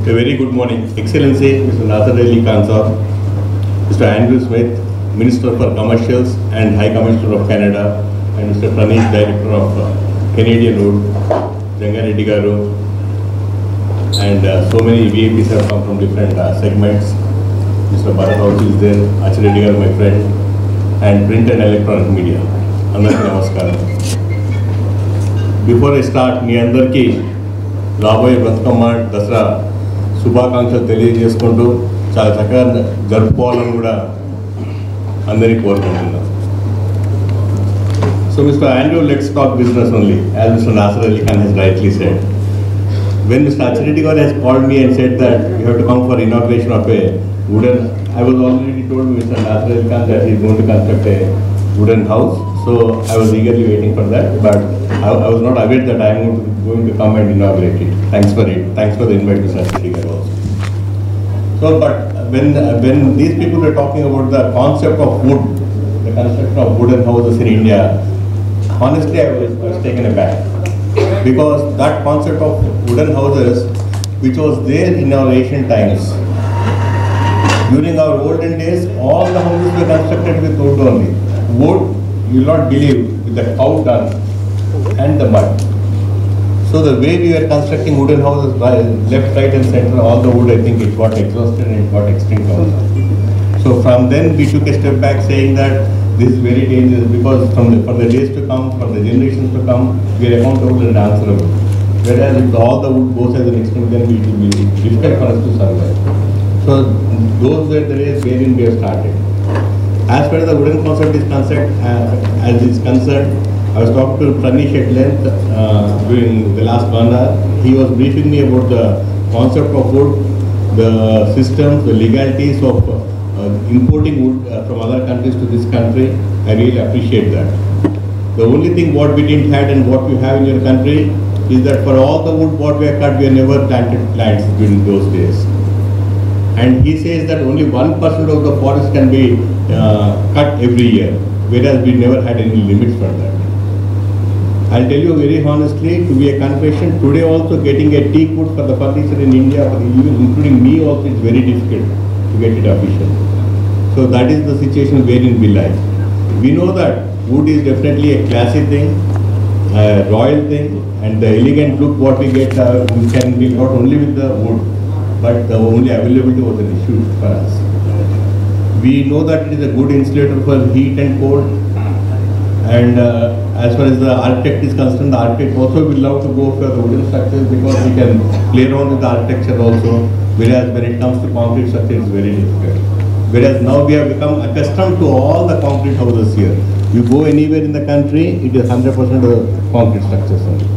A very good morning, Excellency Mr. Nasser Ali Khan Sahab, Mr. Andrew Smith, Minister for Commercials and High Commissioner of Canada, and Mr. Pranesh, Director of Canadian Wood, Jangareddy Garu, and so many VIPs have come from different segments. Mr. Bharat also is there, Achireddy Garu, my friend, and print and electronic media. Andarki namaskaram. Before I start, మీ అందరికీ రాబోయే బతుకమ్మ దసరా శుభాకాంక్షలు తెలియజేసుకుంటూ చాలా చక్కగా జరుపుకోవాలని కూడా అందరికీ కోరుకుంటున్నాను. So Mr. Andrew, let's talk business only, as Mr. Nasser Ali Khan has rightly said. When Mr. Achireddy Garu has called me and said that you have to come for inauguration of a wooden, I was already told Mr. Nasser Ali Khan that he is going to construct a wooden house. So I was eagerly waiting for that, but I was not aware that I am going to come and inaugurate it. Thanks for it. Thanks for the invite, Mr. Achireddy Garu also. So, but when these people were talking about the concept of wood, the construction of wooden houses in India, honestly I was taken aback, because that concept of wooden houses, which was there in our ancient times, during our olden days, all the houses were constructed with wood only. Wood, you will not believe, with the cow dung and the mud. So the way we were constructing wooden houses, left, right and center, all the wood, I think it got exhausted and it got extinct also. So from then we took a step back, saying that this is very dangerous, because for the days to come, for the generations to come, we are accountable and answerable. Whereas if all the wood goes as an extinct, then it will be difficult for us to survive. So those were the days wherein we have started. As far as the wooden concept is concerned, I was talking to Pranesh at length during the last 1 hour. He was briefing me about the concept of wood, the systems, the legalities of importing wood from other countries to this country. I really appreciate that. The only thing what we didn't have and what we have in your country is that for all the wood what we have cut, we have never planted plants during those days. And he says that only 1% of the forest can be cut every year, whereas we never had any limits for that. I'll tell you very honestly, to be a confession, today also getting a teak wood for the furniture in India, including me also, it's very difficult to get it official. So that is the situation wherein we lie. We know that wood is definitely a classy thing, a royal thing, and the elegant look what we get can be not only with the wood, but the only availability was an issue for us. We know that it is a good insulator for heat and cold, and as far as the architect is concerned, the architect also will love to go for the wooden structures, because we can play around with the architecture also, whereas when it comes to concrete structure, it's very difficult. Whereas now we have become accustomed to all the concrete houses here. You go anywhere in the country, it is 100% of concrete structures only.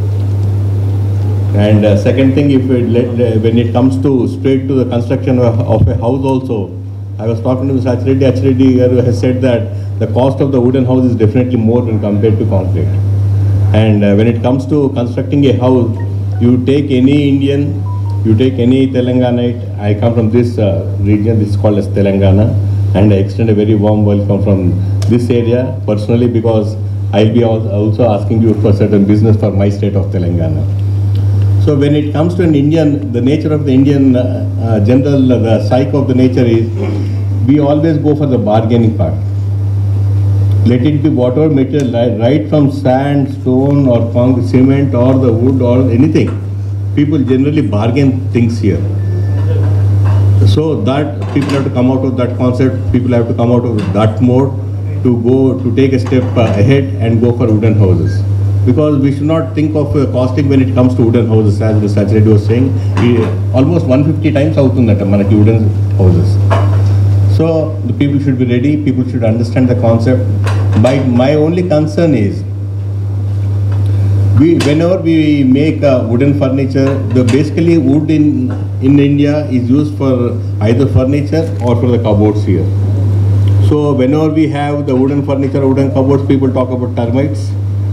And second thing, when it comes to straight to the construction of a house also, I was talking to Mr. Achireddy. Achireddy has said that the cost of the wooden house is definitely more when compared to concrete. And when it comes to constructing a house, you take any Indian, you take any Telanganite. I come from this region, this is called as Telangana, and I extend a very warm welcome from this area personally, because I'll be also asking you for certain business for my state of Telangana. So when it comes to an Indian, the nature of the Indian the psyche of the nature is, we always go for the bargaining part. Let it be whatever material, right from sand, stone or concrete, cement or the wood or anything. People generally bargain things here. So that people have to come out of that concept, people have to come out of that mode to take a step ahead and go for wooden houses. Because we should not think of costing when it comes to wooden houses, as Mr. Achireddy was saying, almost 150 times avutundata manaki wooden houses. So the people should be ready, people should understand the concept. My only concern is, whenever we make wooden furniture, basically wood in India is used for either furniture or for the cupboards here. So whenever we have the wooden furniture, wooden cupboards, people talk about termites.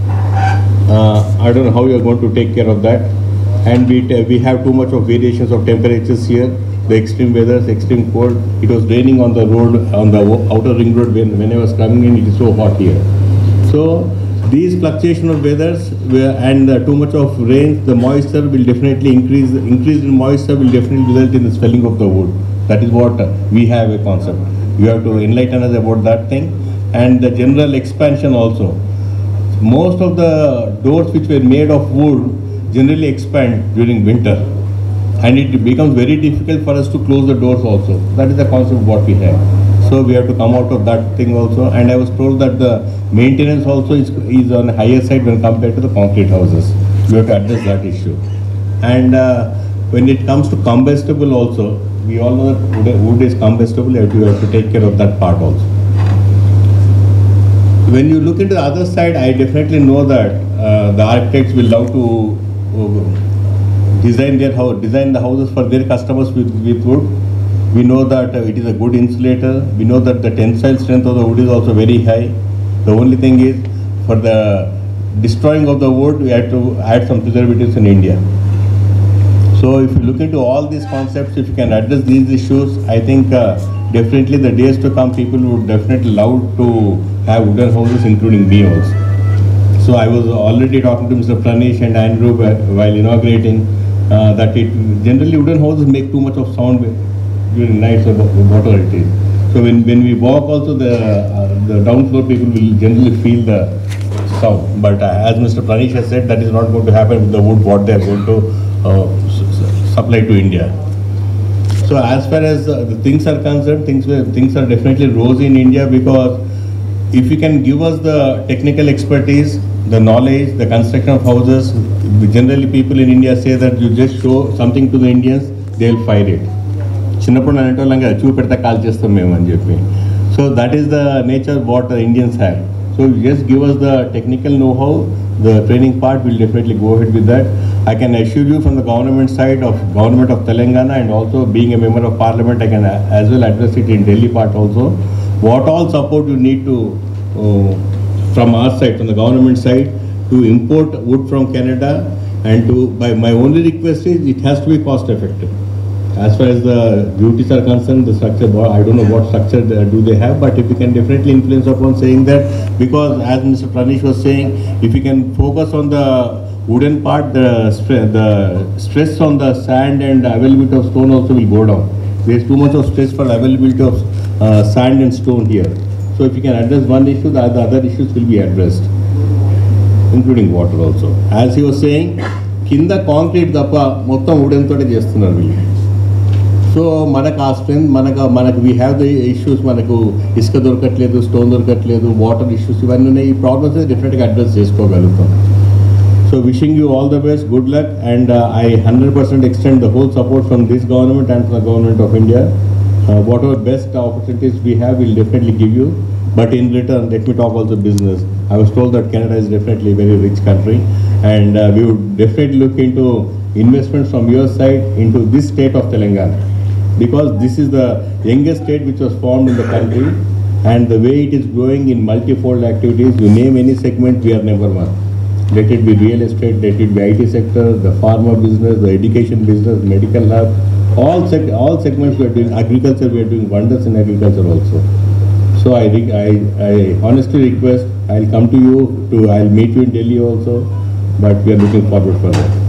I don't know how you are going to take care of that. And we have too much of variations of temperatures here. The extreme weather, extreme cold. It was raining on the road, on the outer ring road when I was coming in. It is so hot here. So These fluctuation of weathers and too much of rain, the moisture will definitely increase. Increase in moisture will definitely result in the swelling of the wood. That is what we have a concept. You have to enlighten us about that thing, and the general expansion also. Most of the doors which were made of wood generally expand during winter, and it becomes very difficult for us to close the doors also. That is the concept what we have. So we have to come out of that thing also. And I was told that the maintenance also is on a higher side when compared to the concrete houses. We have to address that issue. And when it comes to combustible also, we all know that wood is combustible. You have to take care of that part also. When you look into the other side, I definitely know that the architects will love to design the houses for their customers with wood. We know that it is a good insulator. We know that the tensile strength of the wood is also very high. The only thing is, for the destroying of the wood, we have to add some preservatives in India. So if you look into all these concepts, if you can address these issues, I think definitely the days to come, people would definitely love to have wooden houses, including me also. So I was already talking to Mr. Pranish and Andrew while inaugurating that generally wooden houses make too much of sound during nights or whatever it is. So when we walk also, the down floor people will generally feel the sound. But as Mr. Pranish has said, that is not going to happen with the wood what they are going to supply to India. So as far as the things are concerned, things are definitely rosy in India, because if you can give us the technical expertise, the knowledge, the construction of houses, generally people in India say that you just show something to the Indians, they'll fight it. చిన్నప్పుడు నేను అంటోళ్ళంగా చూపెడితే call చేస్తాం మేము అని చెప్పి. So that is the nature what the Indians have. So just give us the technical know-how, the training part, we'll definitely go ahead with that. I can assure you from the government side of government of Telangana, and also being a member of parliament, I can as well address it in Delhi part also. What all support you need to from our side, from the government side, to import wood from Canada, and my only request is it has to be cost effective. As far as the duties are concerned, the structure, I don't know what structure do they have, but if you can definitely influence upon saying that, because as Mr. Pranish was saying, if you can focus on the wooden part, the stress on the sand and availability of stone also will go down. There is too much of stress for availability of sand and stone here. So if you can address one issue, the other issues will be addressed, including water also. As he was saying, కింద concrete తప్ప మొత్తం wooden తోటే చేస్తున్నారు వీళ్ళు. So మనకు ఆ strength మనకు we have the issues, మనకు ఇసుక దొరకట్లేదు, స్టోన్ దొరకట్లేదు, వాటర్ ఇష్యూస్ ఇవన్నీ ఉన్నాయి. ఈ ప్రాబ్లమ్స్ డెఫినెట్గా అడ్రస్ చేసుకోగలుగుతాం. So wishing you all the best, good luck, and I 100% extend the whole support from this government and from the government of India. Whatever best opportunities we have, we'll definitely give you. But in return, let me talk also business. I was told that Canada is definitely a very rich country, and we would definitely look into investments from your side into this state of Telangana, because this is the youngest state which was formed in the country, and the way it is growing in multifold activities, you name any segment, we are number one. Let it be real estate, let it be IT sector, the pharma business, the education business, medical hub, all segments we are doing. Agriculture, we are doing wonders in agriculture also. So I honestly request, I'll come to you, I'll meet you in Delhi also, but we are looking forward for that.